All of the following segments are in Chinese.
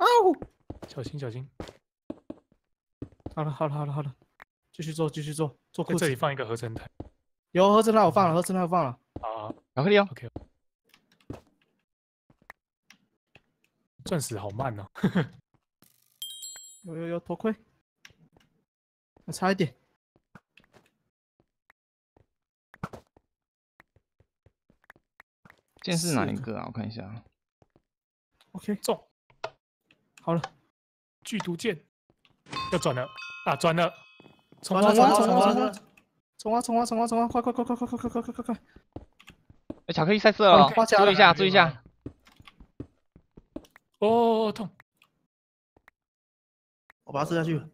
啊呜！ 小心小心。 好了，继续做，做裤子。 在这里放一个合成台。 有合成台我放了，合成台我放了。 好， 巧克力哦。 OK。钻石好慢哦。 有头盔，差一点。 剑是哪一个啊？我看一下。 OK， 中。好了，剧毒剑要转了啊！转了，冲啊！快！ 哎，巧克力赛色哦，注意一下，注意一下。 哦，痛！ 我把它射下去。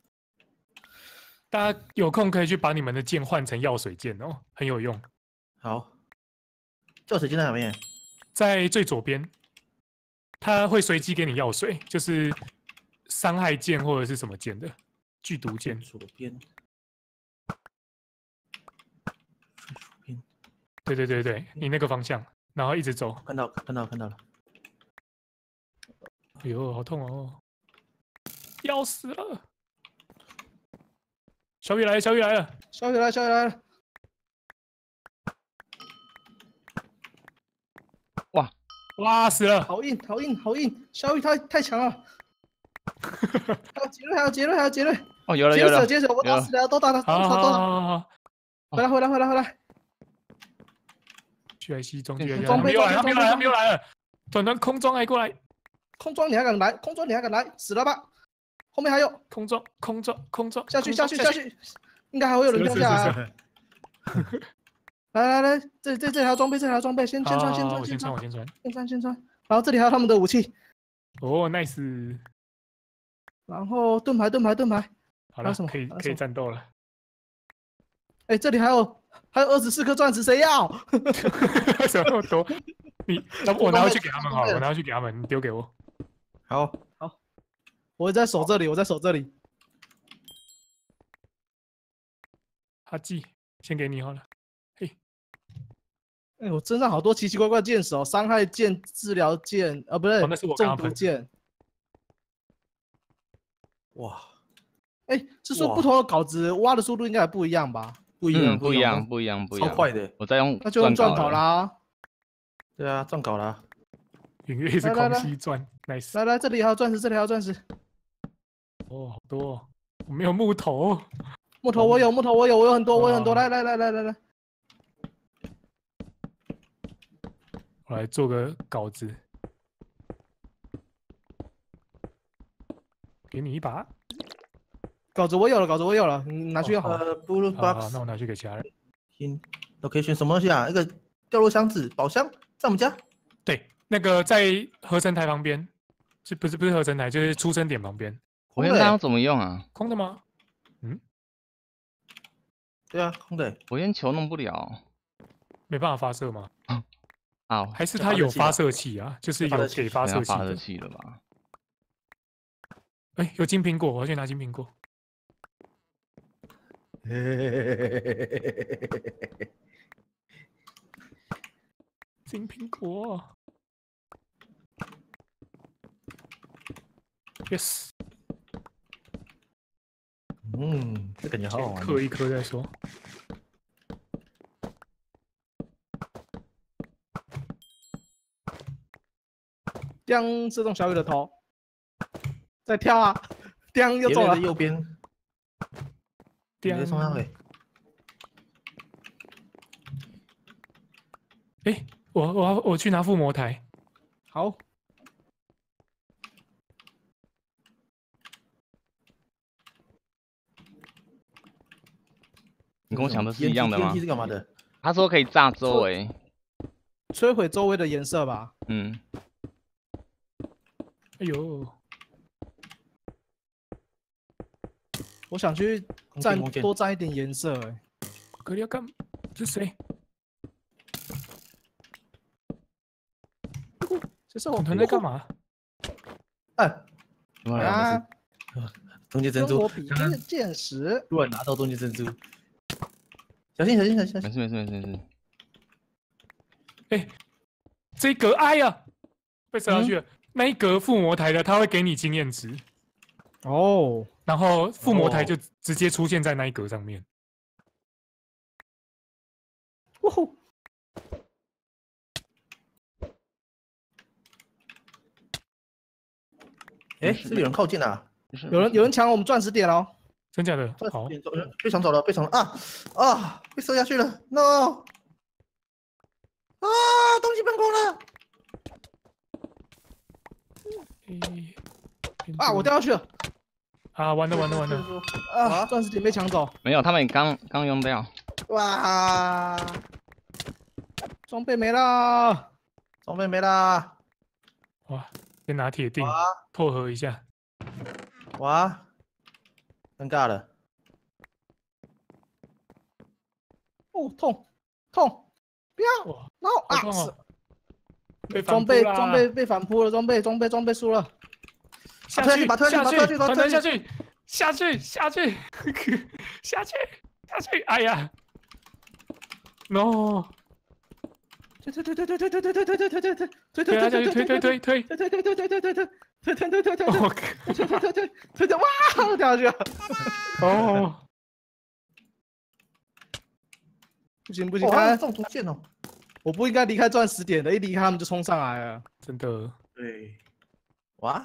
大家有空可以去把你们的剑换成药水剑哦，很有用。 好，药水剑在哪边？ 在最左边，它会随机给你药水，就是伤害剑或者是什么剑的剧毒剑。 左边。 对，你那个方向，然后一直走。 看到了。 哎呦，好痛哦！要死了！小雨来了！哇，死了！ 好硬！小雨太强了！还有杰瑞！ 哦，有了！ 接着，我打死了，都打！ 好！ 回来！ 去来西装， 装备没有来了！团空装挨过来！ 空装你还敢来？死了吧！后面还有空装， 下去！应该还会有人掉下来。来，这条装备，先穿。 我先穿。 然后这里还有他们的武器。 哦 ，nice。 然后盾牌。 好了，可以战斗了。 哎，这里还有24颗钻石，谁要？ 什么那么多？我拿回去给他们好了，你丢给我。 好， 我在守这里。 哈记，先给你好了。 哎，我身上好多奇奇怪怪的剑手，伤害剑、治疗剑，不是， 那是我中毒剑。 哇！ 哎，是说不同的稿子挖的速度应该也不一样吧？ 不一样，超快的。 我在用， 那就用钻稿啦。 对啊，钻稿啦。 云月是狂吸钻 ，nice。 来，这里还有钻石。 哦，好多哦，我没有木头。 木头我有很多，来。 我来做个稿子，给你一把。 稿子我有了，你拿去用好。 Blue 好， Box， 那我拿去给其他人。 都可以选什么东西啊？一个掉落箱子、宝箱，在我们家。 对，那个在合成台旁边，不是合成台，就是出生点旁边。 火焰弹要怎么用啊？ 空的吗？ 对啊，空的。 火焰球弄不了， 没办法发射吗？ 啊， 还是它有发射器啊？就是有给发射器的吧？ 哎，有金苹果，我要去拿金苹果。金苹果 ，yes。 这感觉好好玩。 嗑一颗再说。 叮，射中小雨的头。再跳啊！叮，又中了。 右边。 叮， 送上来。 哎，我去拿附魔台。 好。 你跟我想的是一样的吗？ TNT 是干嘛的？ 他说可以炸周围， 摧毁周围的颜色吧。 哎呦， 我想去多沾一点颜色。哎， 格里要干？这是谁？ 这是我团在干嘛？ 啊！ 终极珍珠， 我比剑石， 突然拿到终极珍珠，小心！ 没事。哎， 这一格，哎呀，被射下去了。 那一格附魔台的，它会给你经验值， 哦， 然后附魔台就直接出现在那一格上面。 哇吼！ 哎，是不是有人靠近啊？ 有人抢我们钻石点哦！ 真假的？好， 被抢走了，被抢了啊！被射下去了 ，no！ 啊，东西喷空了！ 啊，我掉下去了！ 啊，完了！ 啊，钻石点被抢走。 没有，他们刚用掉。 哇， 装备没了， 装备没啦！ 哇，先拿铁锭破合一下。 哇，尴尬了。 哦，痛，不要， 哇， 然后啊， 好痛哦！被装备被反扑了，装备输了。 下去，哎呀 ，no！ 推，哇，掉下去了。 哦， 不行， 中毒箭哦！ 我不应该离开钻石点的，一离开他们就冲上来了。 真的。 对，哇，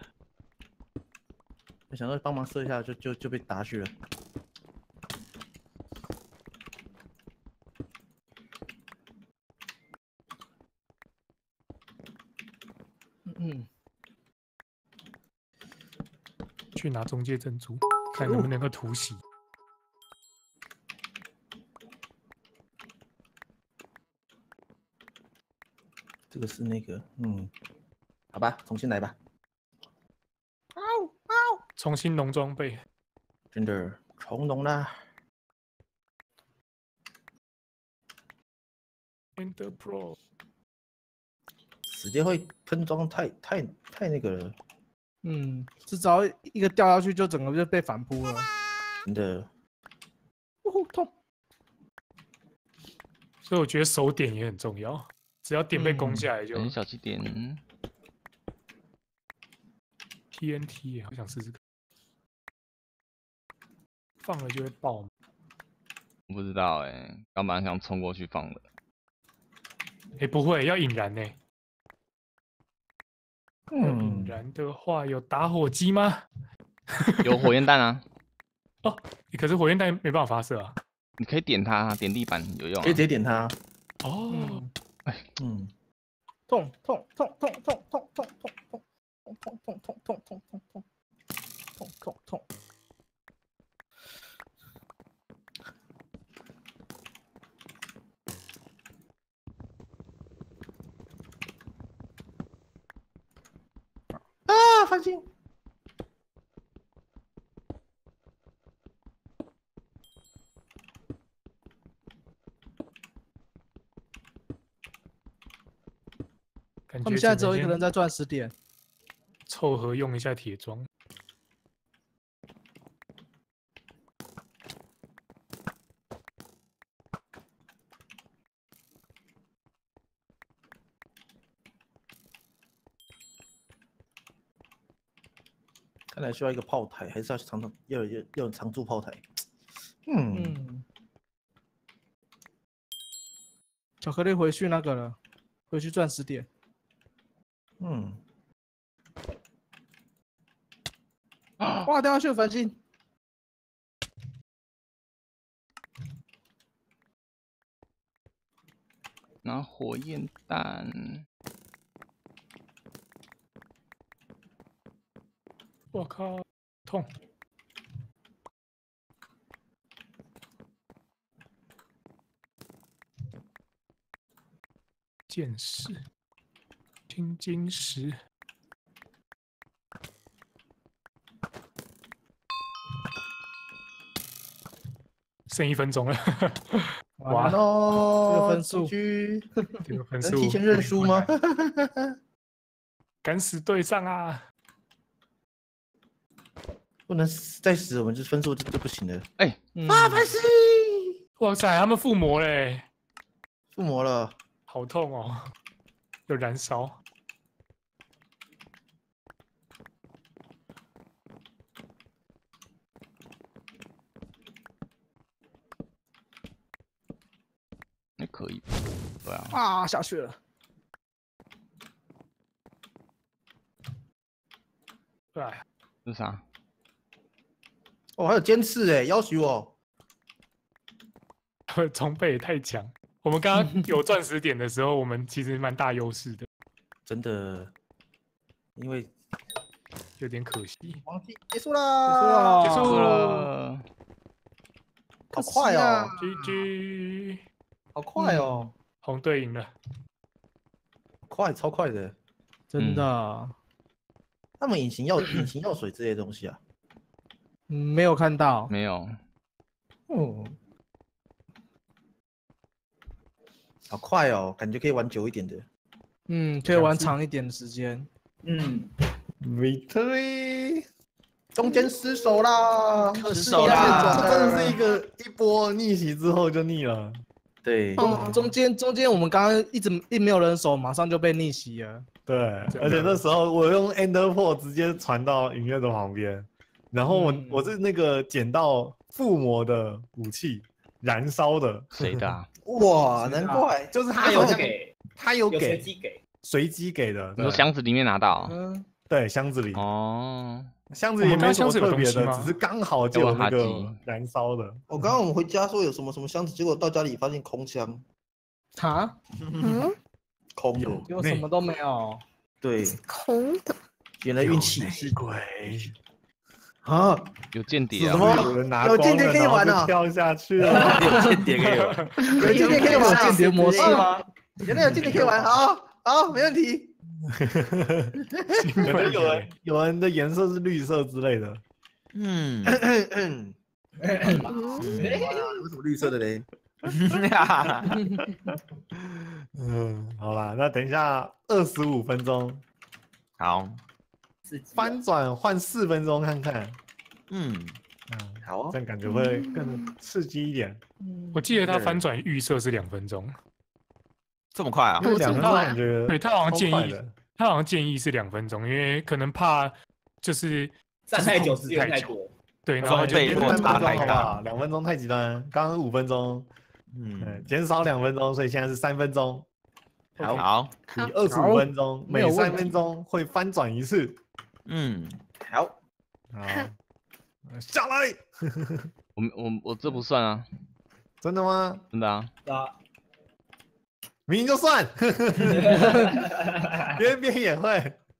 没想到帮忙射一下就被打去了。 去拿中介珍珠，看能不能够突袭。 这个是那个，好吧，重新来吧。 重新农装备， 真的重农啦。 Ender Pro， 直接会喷装太那个了。 只要一个掉下去就整个就被反扑了。 真的。 痛。 所以我觉得守点也很重要，只要点被攻下来就。 小气点。 TNT 好想试试看，放了就会爆吗？ 不知道哎，刚本来想冲过去放的。 不会，要引燃呢。引燃的话有打火机吗？ 有火焰弹啊。 哦，可是火焰弹没办法发射啊。 你可以点它，点地板有用。 可以直接点它。 哦， 痛。 啊，翻新。 他们现在只有一个人在钻石点， 凑合用一下铁装。 看来需要一个炮台，还是要常驻炮台。 巧克力回去那个了，回去钻石点。哇，掉下去繁星。 拿火焰弹。 我靠，痛！剑士，青金石。剩1分钟了， 完喽！ 这个分数， 这个分数能提前认输吗？ 敢死队上啊！ 不能再死，我们这分数就不行了。 烦死！ 哇塞，他们附魔嘞！ 附魔了， 好痛哦，有燃烧。 可以。对啊， 啊，下去了。 哎， 这是啥？ 哦，还有尖刺哎，要求我。 装备也太强。我们刚刚有钻石点的时候，我们其实蛮大优势的， 真的，因为有点可惜。 王记结束啦， 结束了了， 好快哦， GG， 好快哦， 红队赢了。 快，超快的。 真的， 他们隐形药水这些东西啊， 没有看到。 没有， 嗯，好快哦，感觉可以玩久一点的。 可以玩长一点的时间。 Victory，中间失手啦， 失手啦这真的是一波逆袭之后就逆了。对， 中间我们刚刚一没有人守，马上就被逆袭了。 对，而且那时候我用 Ender Pearl 直接传到影月的旁边，然后我是那个捡到附魔的武器，燃烧的。 谁的啊？ 哇，难怪， 就是他有给， 他有随机给， 随机给的。 你说箱子里面拿到啊？ 对，箱子里。 哦， 箱子也没什么特别的， 箱子有东西吗只是刚好就有那个燃烧的。 我刚刚我们回家说有什么箱子，结果到家里发现空箱， 哈， 空的， 有什么都没有。 对， 空的。 原来运气是鬼啊， 有间谍啊！ 什么？ 有人拿有间谍可以玩啊， 啊， 跳下去了。 有间谍可以玩，有间谍可以玩啊， 间谍模式吗？ 原来有间谍可以玩，好，没问题。 可能有人的颜色是绿色之类的。 为什么绿色的嘞？ 好啦，那等一下25分钟， 好， 翻转换4分钟看看。 好， 这样感觉会更刺激一点。 我记得他翻转预设是2分钟， 这么快啊？ 因为2分钟感觉对他好像建议超快的， 他好像建议是2分钟，因为可能怕就是站太久， 控制资源太多。 对，然后就装备落差太大。 2分钟太极端，刚刚5分钟，减少2分钟，所以现在是3分钟。 好， 以25分钟，每没有问题 3分钟会翻转1次。 好， 好，下来。 我这不算啊， 真的吗？ 真的啊。 明明就算，边边也会。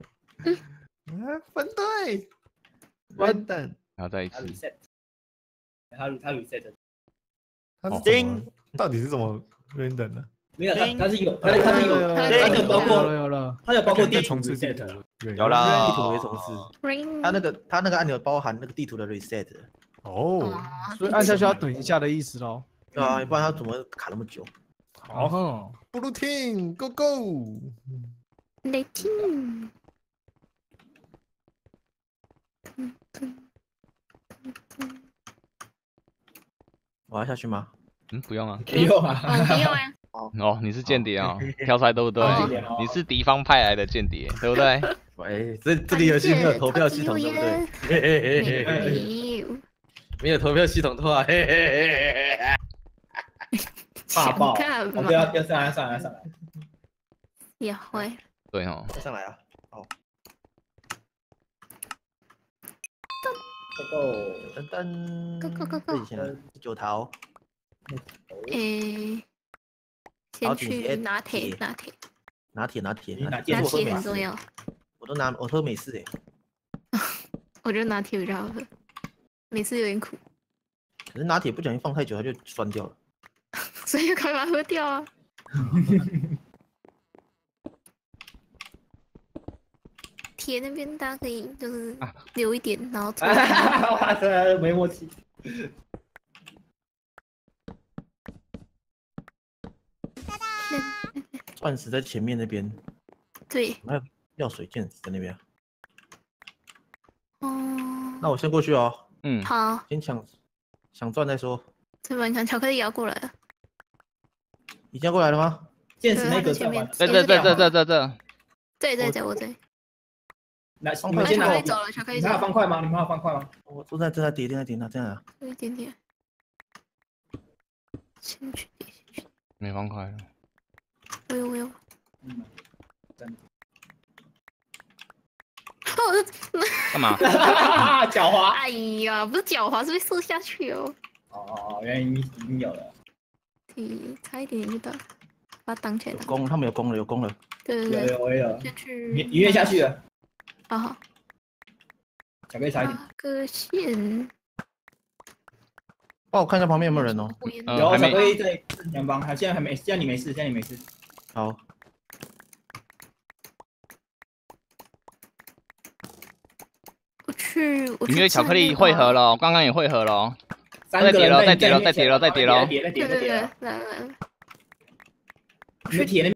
分队，完蛋， 然后再一他次， reset，他 reset， 他是怎么？到底是怎么 random 的？ 没有，他是有，他是有，他有包括， 有了， 他有包括地图重置地 reset， 图。 有啦地图为重置，它那个按钮包含那个地图的 reset， 哦， 所以按下去要等一下的意思喽。 对啊，不然它怎么卡那么久？ 好，Blue Team Go Go， 雷霆， 我要下去吗？ 不用啊。 不用啊， 不用啊。 哦，你是间谍哦，挑出来对不对？你是敌方派来的间谍，对不对？ 喂，这个游戏没有投票系统，对不对？嘿嘿嘿嘿， 没有。 没有投票系统的话，嘿嘿嘿嘿嘿。 大爆！ 干嘛？ 要上来！ 也会。 对哦。 上来啊！好，噔噔，这以前9桃， 先去拿铁， 拿铁， 拿铁很重要。 我喝美式我觉得拿铁比较好喝，美式有点苦， 可是拿铁不小心放太久，它就酸掉了。 所以赶快喝掉啊！铁那边大家可以就是留一点，然后哇塞，没默契。 钻石在前面那边， 对， 还有药水剑在那边。 哦， 那我先过去哦。 好， 先抢钻再说。 这边看巧克力也要过来了。 已经过来了吗？ 剑士那个前面， 这。对，我这。 来，你们先拿。 走了，巧克力你们还有方块吗？ 我正在叠，那这样啊。 有一点点。先去叠。 没方块了。 我有。 嗯，真的。 干嘛？ 狡猾。 哎呀，不是狡猾，是被射下去哦。 哦，原来已经有了。 差一点点就到，把它挡起来。 有弓，他们有弓了，有弓了。 对对对， 我也有。 先去。 音乐下去了。 好。 巧克力差一点。 八个线。 帮我看一下旁边有没有人哦。 有巧克力在正前方，现在还没，现在你没事，现在你没事。 好。 音乐巧克力汇合了，刚刚也汇合了。再叠了。 再叠了。 对，来。 你们铁那